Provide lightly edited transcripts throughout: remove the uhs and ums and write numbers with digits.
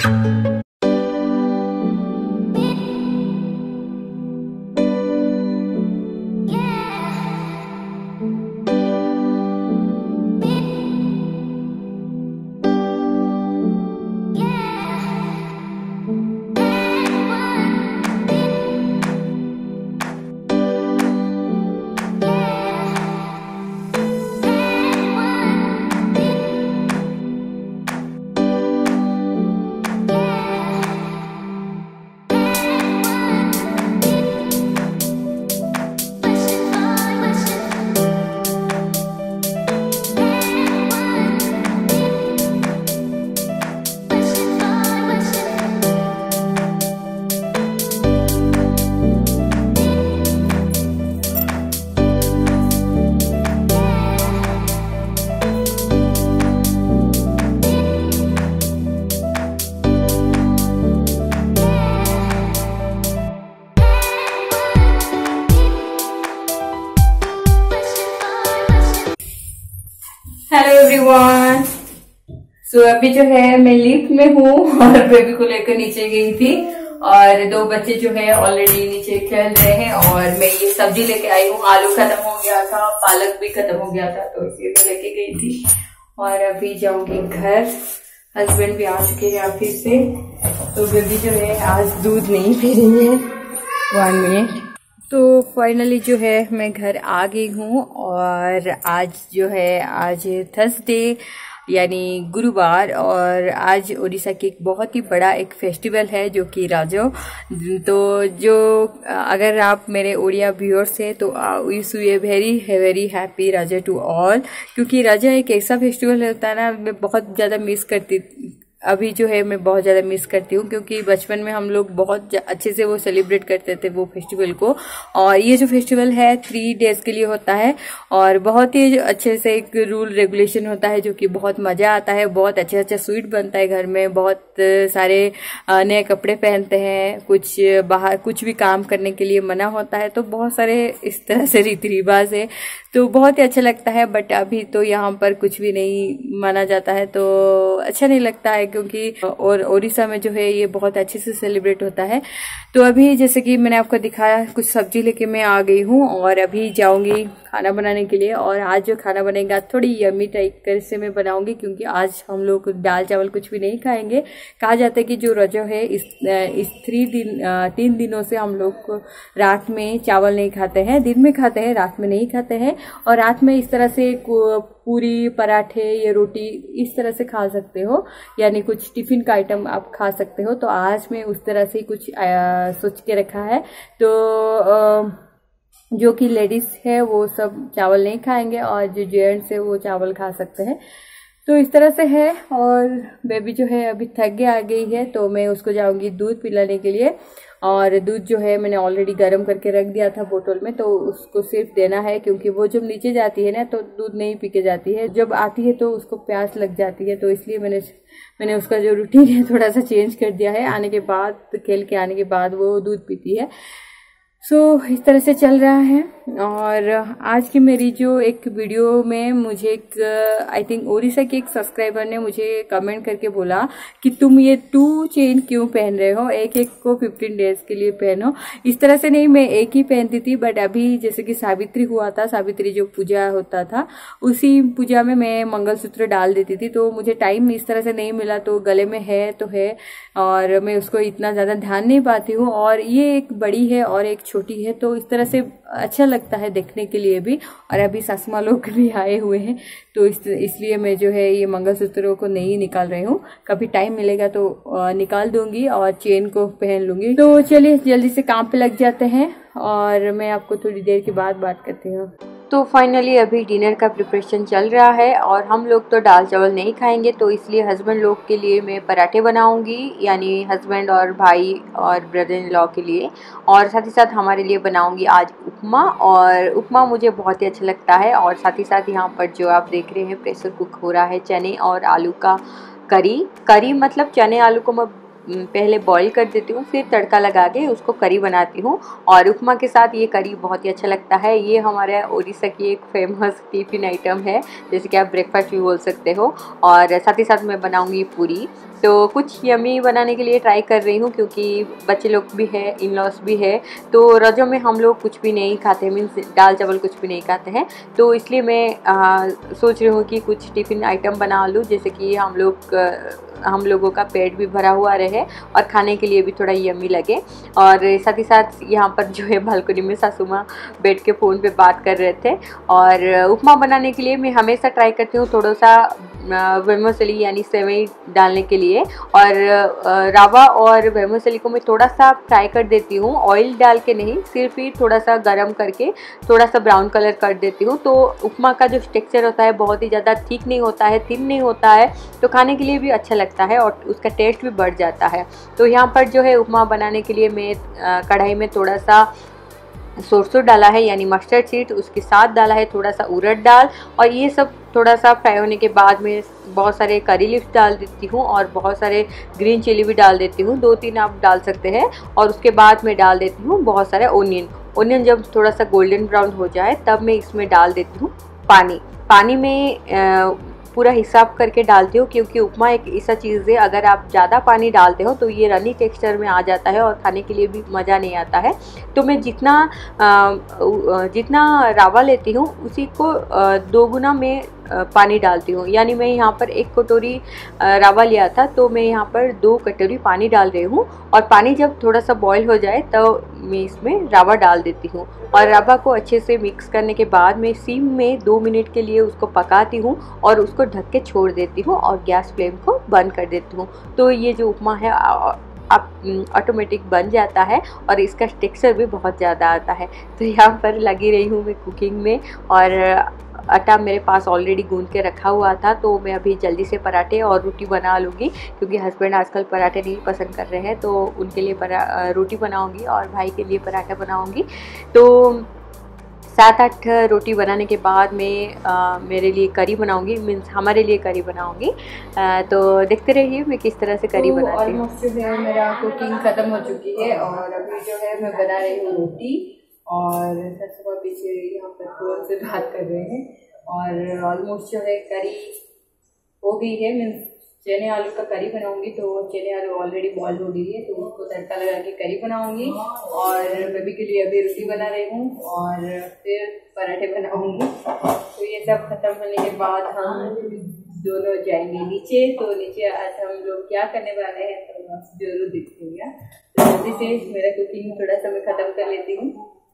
Hello everyone. सो अभी जो है मैं लिफ्ट में हूँ और बेबी को लेकर नीचे गई थी और दो बच्चे जो है ऑलरेडी नीचे खेल रहे हैं और मैं ये सब्जी लेके आई हूँ। आलू खत्म हो गया था, पालक भी खत्म हो गया था, तो इसलिए मैं लेके गई थी और अभी जाऊंगी घर। हस्बैंड भी आ चुके हैं ऑफिस से, तो बेबी जो है आज दूध नहीं पी रही है। 1 मिनट। तो फाइनली जो है मैं घर आ गई हूँ और आज जो है आज थर्सडे यानी गुरुवार और आज उड़ीसा की एक बहुत ही बड़ा एक फेस्टिवल है जो कि राजो। तो जो अगर आप मेरे उड़िया व्यूअर्स हैं तो wish you very happy Raja to all, क्योंकि राजा एक ऐसा फेस्टिवल होता है ना, मैं बहुत ज़्यादा मिस करती अभी जो है मैं बहुत ज़्यादा मिस करती हूँ, क्योंकि बचपन में हम लोग बहुत अच्छे से वो सेलिब्रेट करते थे वो फेस्टिवल को। और ये जो फेस्टिवल है 3 डेज के लिए होता है और बहुत ही अच्छे से एक रूल रेगुलेशन होता है जो कि बहुत मज़ा आता है। बहुत अच्छा स्वीट बनता है घर में, बहुत सारे नए कपड़े पहनते हैं, कुछ बाहर कुछ भी काम करने के लिए मना होता है, तो बहुत सारे इस तरह से रीति रिवाज है, तो बहुत ही अच्छा लगता है। बट अभी तो यहाँ पर कुछ भी नहीं माना जाता है तो अच्छा नहीं लगता है, क्योंकि और उड़ीसा में जो है ये बहुत अच्छे से सेलिब्रेट होता है। तो अभी जैसे कि मैंने आपको दिखाया कुछ सब्जी लेके मैं आ गई हूँ और अभी जाऊंगी खाना बनाने के लिए। और आज जो खाना बनेगा थोड़ी यम्मी टाइप से मैं बनाऊंगी, क्योंकि आज हम लोग दाल चावल कुछ भी नहीं खाएंगे। कहा जाता है कि जो रजो है इस 3 दिनों से हम लोग रात में चावल नहीं खाते हैं, दिन में खाते हैं, रात में नहीं खाते हैं। और रात में इस तरह से पूरी पराठे या रोटी इस तरह से खा सकते हो, यानी कुछ टिफिन का आइटम आप खा सकते हो। तो आज मैं उस तरह से कुछ सोच के रखा है। तो जो कि लेडीज है वो सब चावल नहीं खाएंगे और जो जेंट्स है वो चावल खा सकते हैं। तो इस तरह से है। और बेबी जो है अभी थक के आ गई है, तो मैं उसको जाऊंगी दूध पिलाने के लिए। और दूध जो है मैंने ऑलरेडी गर्म करके रख दिया था बोतल में, तो उसको सिर्फ देना है, क्योंकि वो जब नीचे जाती है ना तो दूध नहीं पी के जाती है, जब आती है तो उसको प्यास लग जाती है। तो इसलिए मैंने उसका जो रूटीन है थोड़ा सा चेंज कर दिया है। आने के बाद खेल के आने के बाद वो दूध पीती है। सो इस तरह से चल रहा है। और आज की मेरी जो एक वीडियो में मुझे आई थिंक उड़ीसा के एक सब्सक्राइबर ने मुझे कमेंट करके बोला कि तुम ये 2 चेन क्यों पहन रहे हो, एक को 15 डेज के लिए पहनो। इस तरह से नहीं, मैं एक ही पहनती थी, बट अभी जैसे कि सावित्री हुआ था, सावित्री जो पूजा होता था उसी पूजा में मैं मंगलसूत्र डाल देती थी। तो मुझे टाइम इस तरह से नहीं मिला, तो गले में है तो है और मैं उसको इतना ज़्यादा ध्यान नहीं पाती हूँ। और ये एक बड़ी है और एक छोटी है, तो इस तरह से अच्छा लगता है देखने के लिए भी। और अभी सासू माँ लोग भी आए हुए हैं, तो इसलिए मैं जो है ये मंगलसूत्रों को नहीं निकाल रही हूँ। कभी टाइम मिलेगा तो निकाल दूंगी और चेन को पहन लूंगी। तो चलिए जल्दी से काम पे लग जाते हैं और मैं आपको थोड़ी देर के बाद बात करती हूँ। तो फाइनली अभी डिनर का प्रिपरेशन चल रहा है और हम लोग तो दाल चावल नहीं खाएंगे, तो इसलिए हस्बैंड लोग के लिए मैं पराठे बनाऊंगी, यानी हस्बैंड और भाई और ब्रदर इन लॉ के लिए। और साथ ही साथ हमारे लिए बनाऊंगी आज उपमा, और उपमा मुझे बहुत ही अच्छा लगता है। और साथ ही साथ यहाँ पर जो आप देख रहे हैं प्रेशर कुक हो रहा है चने और आलू का करी मतलब चने आलू को मैं पहले बॉईल कर देती हूँ, फिर तड़का लगा के उसको करी बनाती हूँ। और उपमा के साथ ये करी बहुत ही अच्छा लगता है। ये हमारे उड़ीसा की एक फेमस टिफिन आइटम है, जैसे कि आप ब्रेकफास्ट भी बोल सकते हो। और साथ ही साथ मैं बनाऊँगी पूरी। तो कुछ यमी बनाने के लिए ट्राई कर रही हूँ, क्योंकि बच्चे लोग भी है, इन लॉस भी है। तो रजों में हम लोग कुछ भी नहीं खाते, मीन्स दाल चावल कुछ भी नहीं खाते हैं। तो इसलिए मैं सोच रही हूँ कि कुछ टिफ़िन आइटम बना लूँ, जैसे कि हम लोगों का पेट भी भरा हुआ रहे और खाने के लिए भी थोड़ा यम्मी लगे। और साथ ही साथ यहाँ पर जो है बालकनी में सासू माँ बैठ के फ़ोन पे बात कर रहे थे। और उपमा बनाने के लिए मैं हमेशा ट्राई करती हूँ थोड़ा सा वर्मिसेली यानी सेवई डालने के लिए, और रवा और वर्मिसेली को मैं थोड़ा सा फ्राई कर देती हूँ, ऑयल डाल के नहीं, सिर्फ ही थोड़ा सा गरम करके थोड़ा सा ब्राउन कलर कर देती हूँ। तो उपमा का जो टेक्सचर होता है बहुत ही ज़्यादा थिक नहीं होता है, थिन नहीं होता है, तो खाने के लिए भी अच्छा लगता है और उसका टेस्ट भी बढ़ जाता है। तो यहाँ पर जो है उपमा बनाने के लिए मैं कढ़ाई में थोड़ा सा सरसों डाला है यानी मस्टर्ड सीड, उसके साथ डाला है थोड़ा सा उड़द दाल, और ये सब थोड़ा सा फ्राई होने के बाद में बहुत सारे करी लीव्स डाल देती हूँ और बहुत सारे ग्रीन चिली भी डाल देती हूँ, 2-3 आप डाल सकते हैं। और उसके बाद मैं डाल देती हूँ बहुत सारे ओनियन जब थोड़ा सा गोल्डन ब्राउन हो जाए तब मैं इसमें डाल देती हूँ पानी में पूरा हिसाब करके डालती हूँ, क्योंकि उपमा एक ऐसा चीज़ है अगर आप ज़्यादा पानी डालते हो तो ये रनी टेक्सचर में आ जाता है और खाने के लिए भी मज़ा नहीं आता है। तो मैं जितना रवा लेती हूँ उसी को 2 गुना में पानी डालती हूँ। यानी मैं यहाँ पर 1 कटोरी रवा लिया था, तो मैं यहाँ पर 2 कटोरी पानी डाल रही हूँ। और पानी जब थोड़ा सा बॉईल हो जाए तो मैं इसमें रवा डाल देती हूँ, और रवा को अच्छे से मिक्स करने के बाद मैं सिम में 2 मिनट के लिए उसको पकाती हूँ और उसको ढक के छोड़ देती हूँ और गैस फ्लेम को बंद कर देती हूँ। तो ये जो उपमा है आप ऑटोमेटिक बन जाता है और इसका टेक्सचर भी बहुत ज़्यादा आता है। तो यहाँ पर लगी रही हूँ मैं कुकिंग में, और आटा मेरे पास ऑलरेडी गूंद के रखा हुआ था, तो मैं अभी जल्दी से पराठे और रोटी बना लूँगी, क्योंकि हस्बैंड आजकल पराठे नहीं पसंद कर रहे हैं, तो उनके लिए रोटी बनाऊँगी और भाई के लिए पराठा बनाऊँगी। तो 7-8 रोटी बनाने के बाद मैं मेरे लिए करी बनाऊंगी, मीन्स हमारे लिए करी बनाऊंगी। तो देखते रहिए मैं किस तरह से करी बनाती हूँ। ऑलमोस्ट जो है मेरा कुकिंग ख़त्म हो चुकी है और अभी जो है मैं बना रही हूँ रोटी, और ससुर पीछे यहाँ पर फोन से बात कर रहे हैं। और ऑलमोस्ट जो है करी हो गई है, मीन्स चने आलू का करी बनाऊंगी। तो चने आलू ऑलरेडी बॉयल हो गई है, तो उसको तड़का लगा के करी बनाऊंगी, और बेबी के लिए अभी रोटी बना रही हूँ और फिर पराठे बनाऊंगी। तो ये सब खत्म होने के बाद हम दोनों जाएंगे नीचे। तो नीचे आज हम लोग क्या करने वाले हैं तो आप जरूर देखिएगा। तो जल्दी से मेरा कुकिंग थोड़ा सा मैं खत्म कर लेती हूँ।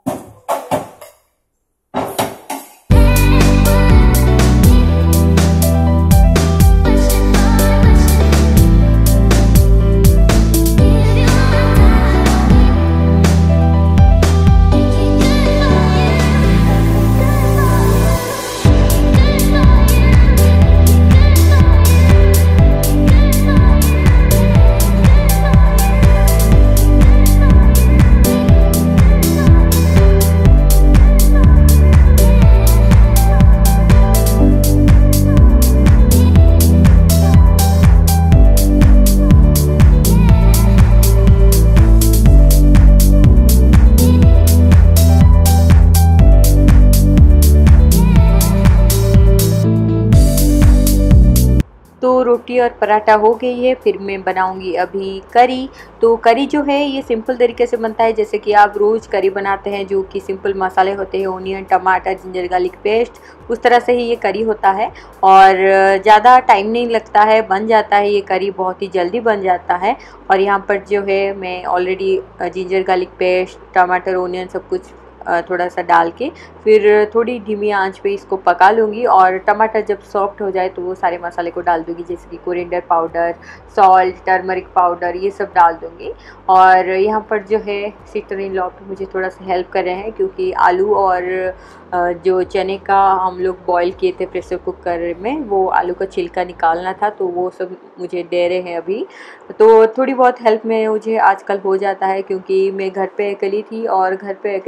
तो रोटी और पराठा हो गई है, फिर मैं बनाऊंगी अभी करी। तो करी जो है ये सिंपल तरीके से बनता है, जैसे कि आप रोज़ करी बनाते हैं, जो कि सिंपल मसाले होते हैं, ओनियन, टमाटर, जिंजर गार्लिक पेस्ट, उस तरह से ही ये करी होता है। और ज़्यादा टाइम नहीं लगता है, बन जाता है ये करी, बहुत ही जल्दी बन जाता है। और यहाँ पर जो है मैं ऑलरेडी जिंजर गार्लिक पेस्ट, टमाटर, ओनियन सब कुछ थोड़ा सा डाल के फिर थोड़ी धीमी आंच पे इसको पका लूँगी। और टमाटर जब सॉफ्ट हो जाए तो वो सारे मसाले को डाल दूँगी, जैसे कि coriander powder, salt, turmeric powder, ये सब डाल दूँगी। और यहाँ पर जो है सिस्टर इन लॉ मुझे थोड़ा सा हेल्प कर रहे हैं, क्योंकि आलू और जो चने का हम लोग बॉईल किए थे प्रेशर कुकर में, वो आलू का छिलका निकालना था, तो वो सब मुझे दे रहे हैं अभी। तो थोड़ी बहुत हेल्प में मुझे आजकल हो जाता है, क्योंकि मैं घर पे अकेली थी और घर पे अकेली काम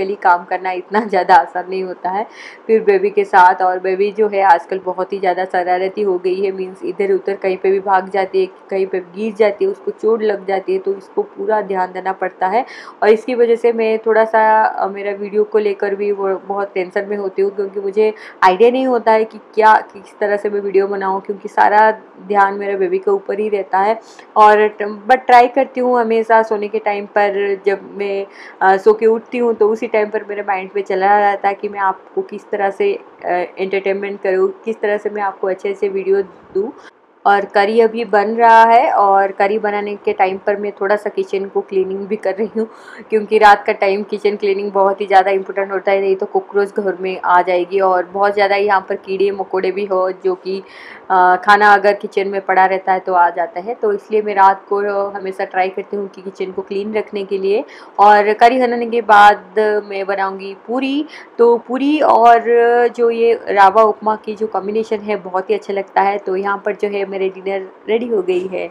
काम करना इतना ज़्यादा आसान नहीं होता है फिर बेबी के साथ। और बेबी जो है आजकल बहुत ही ज़्यादा शरारती हो गई है, मीन्स इधर उधर कहीं पे भी भाग जाती है, कहीं पे गिर जाती है, उसको चोट लग जाती है, तो इसको पूरा ध्यान देना पड़ता है। और इसकी वजह से मैं थोड़ा सा मेरा वीडियो को लेकर भी वो बहुत टेंशन में होती हूँ, क्योंकि मुझे आइडिया नहीं होता है कि क्या किस तरह से मैं वीडियो बनाऊँ, क्योंकि सारा ध्यान मेरे बेबी के ऊपर ही रहता है। और बट ट्राई करती हूँ हमेशा सोने के टाइम पर, जब मैं सो के उठती हूँ तो उसी टाइम पर मेरे माइंड पे चला रहता है कि मैं आपको किस तरह से एंटरटेनमेंट करूँ, किस तरह से मैं आपको अच्छे अच्छे वीडियो दूँ। और करी अभी बन रहा है, और करी बनाने के टाइम पर मैं थोड़ा सा किचन को क्लीनिंग भी कर रही हूँ, क्योंकि रात का टाइम किचन क्लीनिंग बहुत ही ज़्यादा इंपॉर्टेंट होता है, नहीं तो कॉकरोच घर में आ जाएगी। और बहुत ज़्यादा यहाँ पर कीड़े मकोड़े भी हो, जो कि खाना अगर किचन में पड़ा रहता है तो आ जाता है, तो इसलिए मैं रात को हमेशा ट्राई करती हूँ कि किचन को क्लीन रखने के लिए। और करी बनाने के बाद मैं बनाऊँगी पूरी। तो पूरी और जो ये रावा उपमा की जो कॉम्बिनेशन है बहुत ही अच्छा लगता है। तो यहाँ पर जो है मेरे डिनर रेडी हो गई है।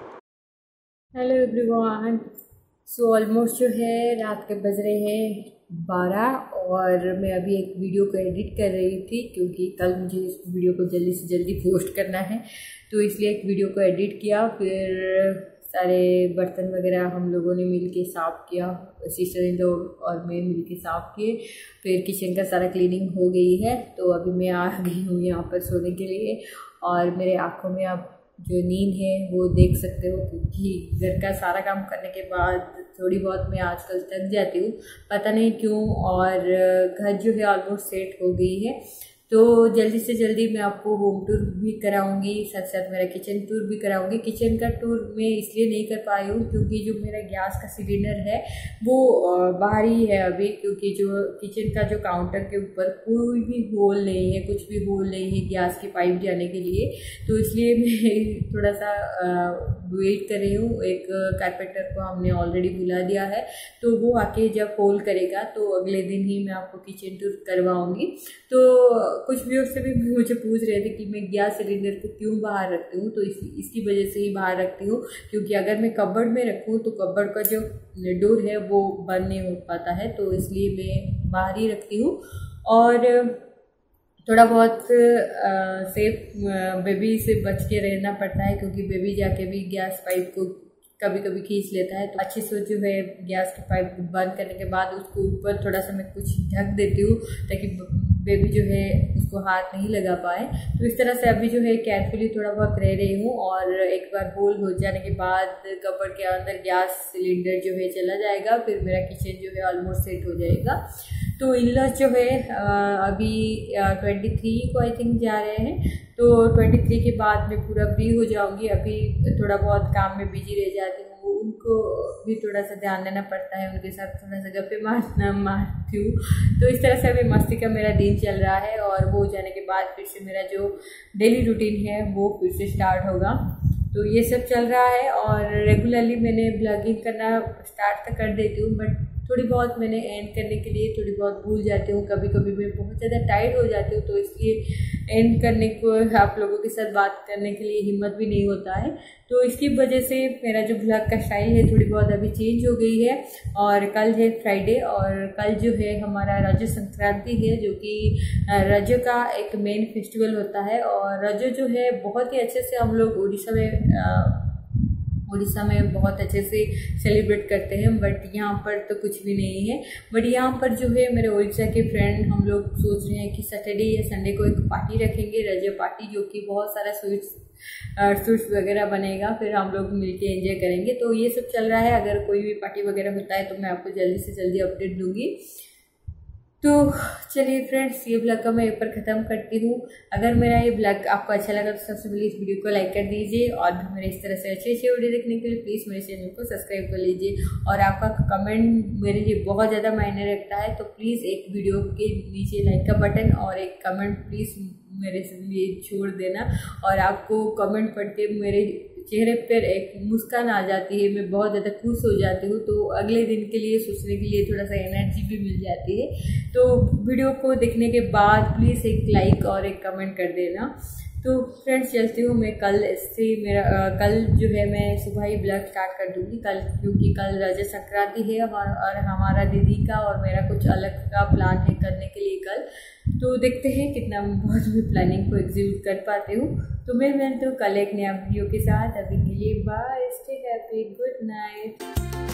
हेलो एवरीवन, सो ऑलमोस्ट जो है रात के बज रहे हैं 12, और मैं अभी एक वीडियो को एडिट कर रही थी, क्योंकि कल मुझे इस वीडियो को जल्दी से जल्दी पोस्ट करना है, तो इसलिए एक वीडियो को एडिट किया। फिर सारे बर्तन वगैरह हम लोगों ने मिल के साफ़ किया, सिस्टर इन लॉ और मैं मिल के साफ़ किए। फिर किचन का सारा क्लीनिंग हो गई है, तो अभी मैं आ गई हूँ यहाँ पर सोने के लिए। और मेरे आँखों में अब जो नींद है वो देख सकते हो, क्योंकि घर का सारा काम करने के बाद थोड़ी बहुत मैं आजकल थक जाती हूँ, पता नहीं क्यों। और घर जो है ऑलमोस्ट सेट हो गई है, तो जल्दी से जल्दी मैं आपको होम टूर भी कराऊंगी, साथ साथ मेरा किचन टूर भी कराऊंगी। किचन का टूर मैं इसलिए नहीं कर पाई हूँ क्योंकि जो मेरा गैस का सिलेंडर है वो बाहर ही है अभी, क्योंकि जो किचन का जो काउंटर के ऊपर कोई भी होल नहीं है, कुछ भी होल नहीं है गैस की पाइप जाने के लिए, तो इसलिए मैं थोड़ा सा वेट कर रही हूँ। एक कारपेंटर को हमने ऑलरेडी बुला दिया है, तो वो आके जब होल करेगा तो अगले दिन ही मैं आपको किचन टूर करवाऊँगी। तो कुछ व्यूअर्स से भी मुझे पूछ रहे थे कि मैं गैस सिलेंडर को क्यों बाहर रखती हूँ, तो इसकी वजह से ही बाहर रखती हूँ, क्योंकि अगर मैं कबर्ड में रखूँ तो कबर्ड का जो डोर है वो बंद नहीं हो पाता है, तो इसलिए मैं बाहर ही रखती हूँ। और थोड़ा बहुत सेफ बेबी से बच के रहना पड़ता है, क्योंकि बेबी जाके भी गैस पाइप को कभी कभी खींच लेता है, तो अच्छे से जो है गैस की पाइप बंद करने के बाद उसको ऊपर थोड़ा सा मैं कुछ ढक देती हूँ, ताकि बेबी जो है उसको हाथ नहीं लगा पाए। तो इस तरह से अभी जो है केयरफुली थोड़ा बहुत रह रही हूँ। और एक बार होल हो जाने के बाद कबर्ड के अंदर गैस सिलेंडर जो है चला जाएगा, फिर मेरा किचन जो है ऑलमोस्ट सेट हो जाएगा। तो इन-लॉज जो है अभी 23 को आई थिंक जा रहे हैं, तो 23 के बाद मैं पूरा फ्री हो जाऊंगी। अभी थोड़ा बहुत काम में बिजी रह जाती हूँ, उनको भी थोड़ा सा ध्यान देना पड़ता है, उनके साथ थोड़ा सा गप्पे मारती हूँ। तो इस तरह से अभी मस्ती का मेरा दिन चल रहा है, और वो हो जाने के बाद फिर से मेरा जो डेली रूटीन है वो फिर से स्टार्ट होगा। तो ये सब चल रहा है, और रेगुलरली मैंने ब्लॉगिंग करना स्टार्ट तो कर देती हूँ, बट थोड़ी बहुत मैंने एंड करने के लिए थोड़ी बहुत भूल जाती हूँ। कभी कभी मैं बहुत ज़्यादा टायर्ड हो जाती हूँ, तो इसलिए एंड करने को आप लोगों के साथ बात करने के लिए हिम्मत भी नहीं होता है। तो इसकी वजह से मेरा जो ब्लॉग का स्टाइल है थोड़ी बहुत अभी चेंज हो गई है। और कल है फ्राइडे, और कल जो है हमारा रजो संक्रांति है, जो कि रजो का एक मेन फेस्टिवल होता है। और रजो जो है बहुत ही अच्छे से हम लोग उड़ीसा में बहुत अच्छे से सेलिब्रेट करते हैं, बट यहाँ पर तो कुछ भी नहीं है। बट यहाँ पर जो है मेरे उड़ीसा के फ्रेंड हम लोग सोच रहे हैं कि सैटरडे या संडे को एक पार्टी रखेंगे, रजो पार्टी, जो कि बहुत सारा स्वीट्स वगैरह बनेगा, फिर हम लोग मिलके एंजॉय करेंगे। तो ये सब चल रहा है। अगर कोई भी पार्टी वगैरह होता है तो मैं आपको जल्दी से जल्दी अपडेट दूंगी। तो चलिए फ्रेंड्स, ये ब्लॉग का मैं यहाँ पर ख़त्म करती हूँ। अगर मेरा ये ब्लॉग आपको अच्छा लगा तो सबसे पहले इस वीडियो को लाइक कर दीजिए, और भी मेरे इस तरह से अच्छे अच्छे वीडियो देखने के लिए प्लीज़ मेरे चैनल को सब्सक्राइब कर लीजिए। और आपका कमेंट मेरे लिए बहुत ज़्यादा मायने रखता है, तो प्लीज़ एक वीडियो के नीचे लाइक का बटन और एक कमेंट प्लीज़ मेरे लिए छोड़ देना। और आपको कमेंट पढ़ के मेरे चेहरे पर एक मुस्कान आ जाती है, मैं बहुत ज़्यादा खुश हो जाती हूँ, तो अगले दिन के लिए सोचने के लिए थोड़ा सा एनर्जी भी मिल जाती है। तो वीडियो को देखने के बाद प्लीज़ एक लाइक और एक कमेंट कर देना। तो फ्रेंड्स चलती हूँ मैं। कल से मेरा कल जो है मैं सुबह ही ब्लॉग स्टार्ट कर दूँगी कल, क्योंकि कल रजत संक्रांति है और हमारा दीदी का और मेरा कुछ अलग का प्लान है करने के लिए कल। तो देखते हैं कितना बहुत भी प्लानिंग को एग्जीक्यूट कर पाती हूँ। तो मैं मिलती हूँ कल एक नया वीडियो के साथ। अभी के लिए bye, stay happy, good night.